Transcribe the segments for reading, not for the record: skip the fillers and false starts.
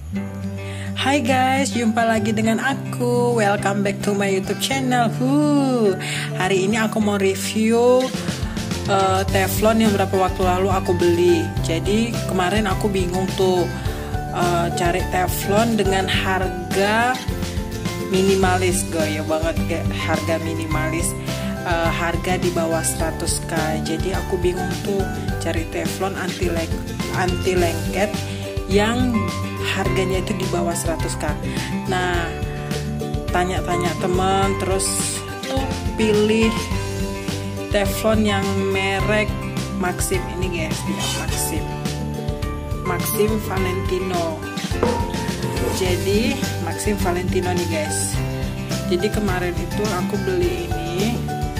Hai guys, jumpa lagi dengan aku. Welcome back to my YouTube channel. Hari ini aku mau review teflon yang beberapa waktu lalu aku beli. Jadi kemarin aku bingung tuh cari teflon dengan harga minimalis, gaya banget kayak harga minimalis. Harga di bawah 100k. Jadi aku bingung tuh cari teflon anti lengket yang harganya itu di bawah 100k. Nah, tanya-tanya teman, terus tuh pilih teflon yang merek Maxim ini guys, ya Maxim Valentino. Jadi Maxim Valentino nih guys. Jadi kemarin itu aku beli ini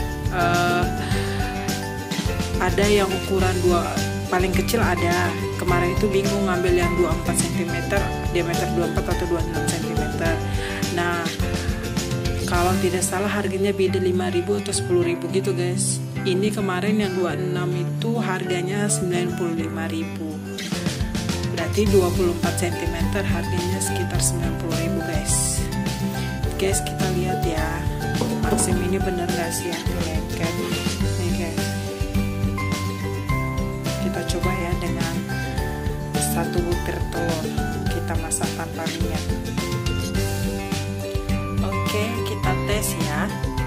ada yang ukuran paling kecil ada. Kemarin itu bingung ngambil yang 24 cm, diameter 24 atau 26 cm. Nah, kalau tidak salah harganya beda 5.000 atau 10.000 gitu guys. Ini kemarin yang 26 itu harganya 95.000. Berarti 24 cm harganya sekitar 90.000 guys. Guys, kita lihat ya. Maxim ini bener gak sih yang lengket? Nih guys. Kita coba ya dengan 1 butir telur, kita masak tanpa minyak. Oke, kita tes ya.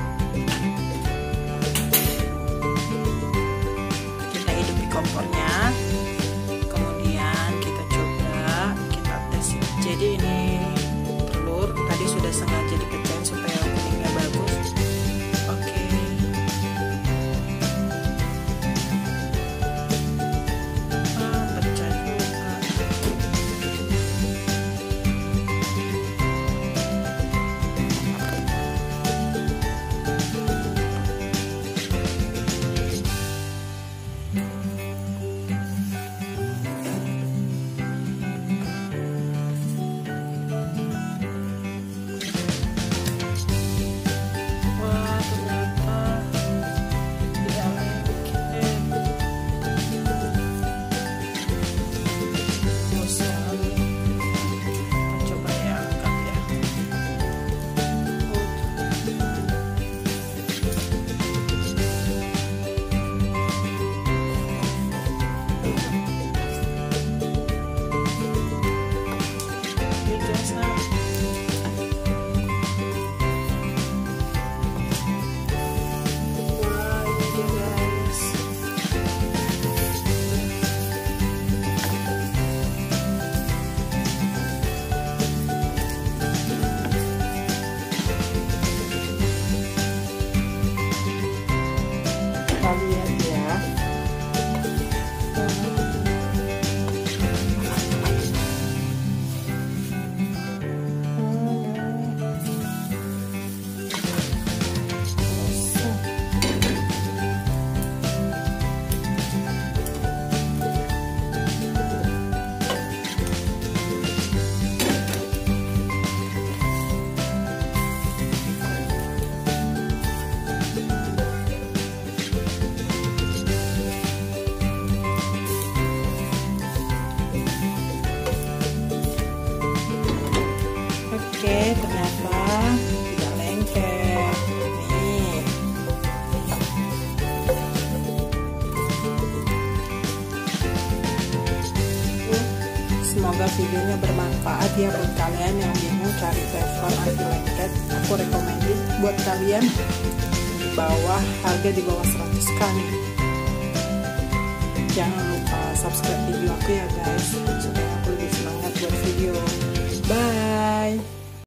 Kita hidupi kompornya, kemudian kita coba, kita tes. Jadi ini telur tadi sudah sengaja dipecahin supaya kuningnya bagus. Oke. Lihat ya. Oke, ternyata tidak lengket. Nih. Semoga videonya bermanfaat ya buat kalian yang bingung cari teflon anti lengket. Aku rekomendasi buat kalian di bawah harga di bawah 100k nih. Jangan lupa subscribe video aku ya guys.